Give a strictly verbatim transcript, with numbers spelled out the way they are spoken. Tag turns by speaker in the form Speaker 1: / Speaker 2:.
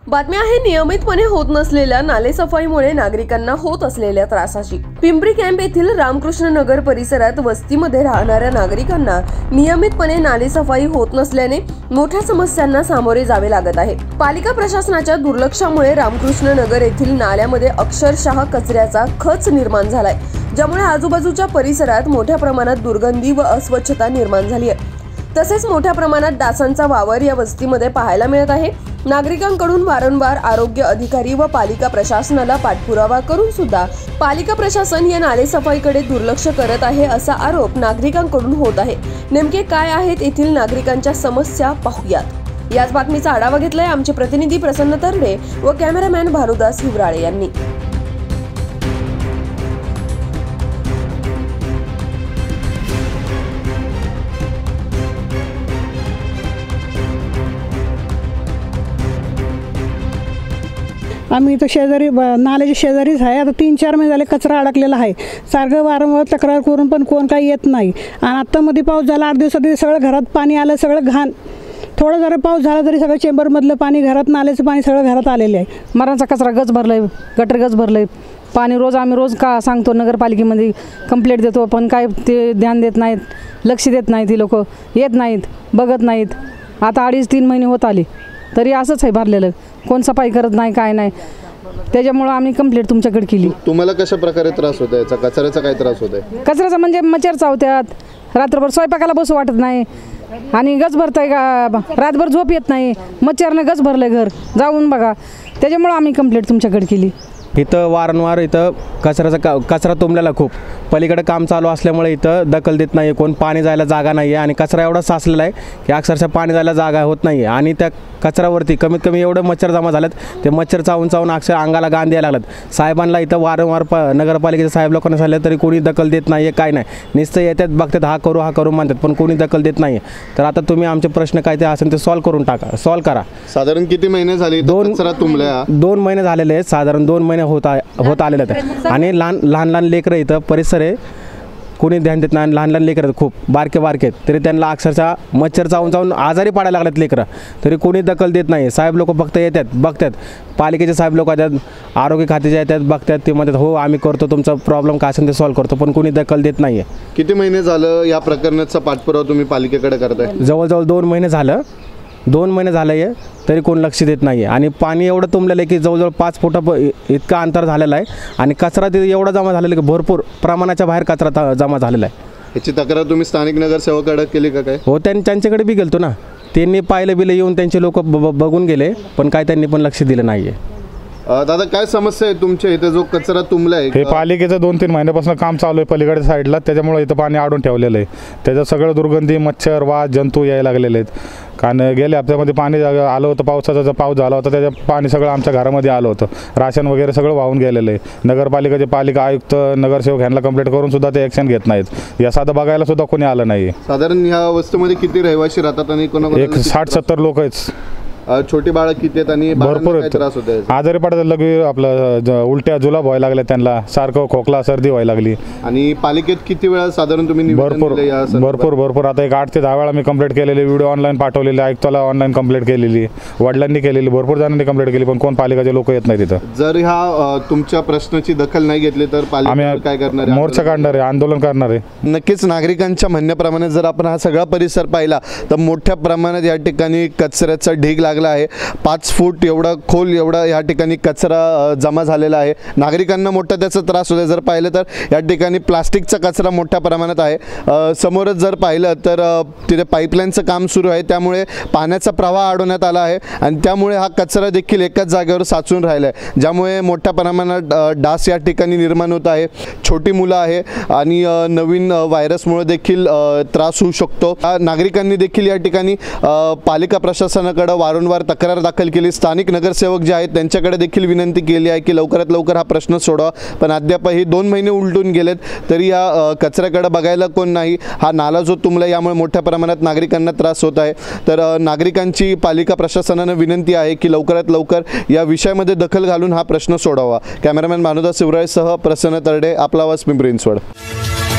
Speaker 1: बातमी आहे नियमितपणे होत नसलेल्या नालेसफाईमुळे नागरिकांना होत असलेल्या त्रासाची। पिंपरी कॅम्प येथील रामकृष्ण नगर परिसरात वस्तीमध्ये राहणाऱ्या नागरिकांना नियमितपणे नालेसफाई होत नसल्याने मोठ्या समस्यांना सामोरे जावे लागत आहे। पालिका प्रशासनाच्या दुर्लक्षामुळे रामकृष्ण नगर येथील नाल्यामध्ये अक्षरशः कचऱ्याचा खच निर्माण झालाय, ज्यामुळे आजूबाजूच्या परिसरात मोठ्या प्रमाणात दुर्गंधी व अस्वच्छता निर्माण झाली आहे। तसेच मोठ्या प्रमाणात डासांचा वावर या वस्तीमध्ये पाहायला मिळत आहे। नागरिकांकडून वारंवार आरोग्य अधिकारी व पालिका प्रशासनाला पाठपुरावा करून सुद्धा पालिका प्रशासन या नालेसफाईकडे दुर्लक्ष करत आहे असा आरोप नागरिकांकडून होत आहे। नेमके काय आहेत येथील नागरिकांच्या समस्या पाहूयात। याच बातमीचा आढावा घेतलाय आमचे प्रतिनिधी प्रसन्न तरडे व कॅमेरामॅन भानुदास हिवराळे यांनी।
Speaker 2: आम्ही इथं शेजारी नाल्याच्या शेजारीच आहे। आता तीन चार महिने झाले कचरा अडकलेला आहे। सारखं वारंवार तक्रार करून पण कोण काही येत नाही। आणि आत्ता मध्ये पाऊस झाला, आठ दिवसात सगळं घरात पाणी आलं, सगळं घाण। थोडं जरा पाऊस झाला तरी सगळं चेंबरमधलं पाणी, घरात नाल्याचं पाणी सगळं घरात आलेलं आहे।
Speaker 3: मरांचा कचरा गच भरलाय, गटर गच भरलंय। पाणी रोज आम्ही रोज का सांगतो नगरपालिकेमध्ये कंप्लेंट देतो, पण काय ते ध्यान देत नाहीत, लक्ष देत नाहीत। ती लोक येत नाहीत, बघत नाहीत। आता अडीच तीन महिने होत आले तरी असंच आहे भरलेलं, कोण सफाई करत नाही, काय नाही। त्याच्यामुळे आम्ही कंप्लेंट तुमच्याकडे केली।
Speaker 4: तुम्हाला कशा प्रकारे त्रास होतो याचा? कचऱ्याचा काय त्रास होतोय?
Speaker 3: कचऱ्याचा म्हणजे मच्छर चावतात, रात्रभर स्वयंपाकाला बसू वाटत नाही आणि गच भरताय का, रातभर झोप येत नाही, मच्छरने गच भरलंय घर, जाऊन बघा। त्याच्यामुळे आम्ही कंप्लेंट तुमच्याकडे केली।
Speaker 5: इथं वारंवार इथं कचऱ्याचा का कचरा तुंबलेला खूप, पलीकडे काम चालू असल्यामुळे इथं दखल देत नाही कोण, पाणी जायला जागा नाही आहे आणि कचरा एवढा साचलेला आहे की अक्षरशः पाणी जायला जागा होत नाही आहे। आणि त्या कचऱ्यावरती कमीत कमी एवढं मच्छर जमा झालेत, ते मच्छर चावून चावून अक्षर अंगाला गांधी यायला लागलेत। साहेबांना इथं वारंवार प नगरपालिकेच्या साहेब लोकांना सांगितलं तरी कोणी दखल देत नाही आहे, काय नाही, नुसतं येतात बघतात, हा करू हा करू म्हणतात, पण कोणी दखल देत नाही आहे। तर आता तुम्ही आमचे प्रश्न काय ते असेल ते सॉल्व्ह करून टाका, सॉल्व्ह करा।
Speaker 4: साधारण किती महिने झाले
Speaker 5: दोन
Speaker 4: कचरा तुंबलाय?
Speaker 5: दोन महिने झालेले आहेत, साधारण दोन महिने होत होत आलेले आहेत। आणि लहान लहान लहान लेकरं इथं परिसर आहे, कोणी ध्यान देत नाही। लहान लहान लेकरं खूप बारके बारके आहेत, तरी त्यांना अक्षरशः मच्छर चावून चावून आजारी पडायला लागलेत लेकरं, तरी कोणी दखल देत नाही। साहेब लोक फक्त येतात बघतात, पालिकेचे साहेब लोक येतात, आरोग्य खात्याचे येतात बघतात, ते म्हणतात हो आम्ही करतो, तुमचा प्रॉब्लेम काय असेल ते सॉल्व्ह करतो, पण कोणी दखल देत नाही आहे।
Speaker 4: किती महिने झालं या प्रकरणाचा पाठपुरावा तुम्ही पालिकेकडे करताय?
Speaker 5: जवळजवळ दोन महिने झालं दोन महिने झालं आहे तरी कोण लक्ष देत नाही आहे। आणि पाणी एवढं तुंबलेलं आहे की जवळजवळ पाच फुटा इतका अंतर झालेलं आहे आणि कचरा तिथे एवढा जमा झालेला आहे की भरपूर प्रमाणाच्या बाहेर कचरा जमा झालेला आहे।
Speaker 4: याची तक्रार तुम्ही स्थानिक नगरसेवकाकडे केली का? काय
Speaker 5: हो, त्यांनी त्यांच्याकडे बी गेलतो ना, त्यांनी पाहिलं बिलं येऊन त्यांचे लोक बघून गेले, पण काय त्यांनी पण लक्ष दिलं नाही आहे।
Speaker 4: दादा काय समस्या आहे तुमच्या इथे जो कचरा तुंबलाय?
Speaker 6: हे पालिकेचं दोन तीन महिन्यापासून काम चालू आहे पलीकडे साईडला, त्याच्यामुळे इथं पाणी अडून ठेवलेलं आहे। त्याचं सगळं दुर्गंधी, मच्छर, वास, जंतू यायला लागलेले आहेत। कारण गेल्या हप्त्यामध्ये पाणी आलं होतं, पावसाचा जो पाऊस झाला होता त्याचं पाणी सगळं आमच्या घरामध्ये आलं होतं, राशन वगैरे सगळं वाहून गेलेलं आहे। नगरपालिकेचे पालिका आयुक्त, नगरसेवक यांना कंप्लेंट करून सुद्धा ते ॲक्शन घेत नाहीत। या साधं बघायला सुद्धा कोणी आलं नाही।
Speaker 4: साधारण या वस्तीमध्ये किती रहिवासी राहतात आणि कोणा
Speaker 6: एक साठ सत्तर लोक आहेत।
Speaker 4: छोटी बाळ किती आहेत आणि
Speaker 6: भरपूर त्रास होते, आजारी पडतात, लगे आपलं उलट्या जुलाब व्हायला लागल्या, त्यांना सारखं खोकला सर्दी व्हायला लागली।
Speaker 4: आणि पालिकेत किती वेळा साधारण तुम्ही
Speaker 6: भरपूर भरपूर भरपूर आता एक आठ ते दहा वेळा मी कंप्लेंट केलेली, व्हिडिओ ऑनलाईन पाठवलेले, आयुक्ताला ऑनलाईन कंप्लेंट केलेली, वडिलांनी केलेली, भरपूर जणांनी कंप्लेंट केली, पण कोण पालिकेचे लोक येत नाही तिथं।
Speaker 4: जर ह्या तुमच्या प्रश्नाची दखल नाही घेतली तर पालिका काय करणार आहे?
Speaker 6: मोर्चा काढणार आहे, आंदोलन करणार आहे।
Speaker 4: नक्कीच नागरिकांच्या म्हणण्याप्रमाणे जर आपण हा सगळा परिसर पाहिला तर मोठ्या प्रमाणात या ठिकाणी कचऱ्याचा ढीग लागला आहे। पाच फूट एवढा खोल एवढा या ठिकाणी कचरा जमा झालेला आहे। नागरिकांना मोठा त्याचा त्रास होतो। जर पाहिलं तर या ठिकाणी प्लास्टिकचा कचरा मोठ्या प्रमाणात आहे। समोरच जर पाहिलं तर तिथे पाईपलाईनचं काम सुरू आहे, त्यामुळे पाण्याचा प्रवाह अडवण्यात आला आहे आणि त्यामुळे हा कचरा देखील एकाच जागेवर साचून राहिला आहे, ज्यामुळे मोठ्या प्रमाणात डास या ठिकाणी निर्माण होत आहे। छोटी मुलं आहे आणि नवीन व्हायरसमुळे देखील त्रास होऊ शकतो। नागरिकांनी देखील या ठिकाणी पालिका प्रशासनाकडे वारंवार तक्रार दाखल केली। स्थानिक नगरसेवक जे आहेत त्यांच्याकडे देखील विनंती केली आहे की लवकरात लवकर हा प्रश्न सोडवा, पण अद्यापही दोन महिने उलटून गेलेत तरी या कचऱ्याकडे बघायला कोण नाही। हा नाला जो तुंबला यामुळे मोठ्या प्रमाणात नागरिकांना त्रास होत आहे। तर नागरिकांची पालिका प्रशासनाने विनंती आहे की लवकरात लवकर या विषयामध्ये दखल घालून हा प्रश्न सोडवा। कॅमेरामॅन भानुदास हिवराळेसह प्रसन्न तरडे, आपला आवाज, पिंपरी चिंचवड।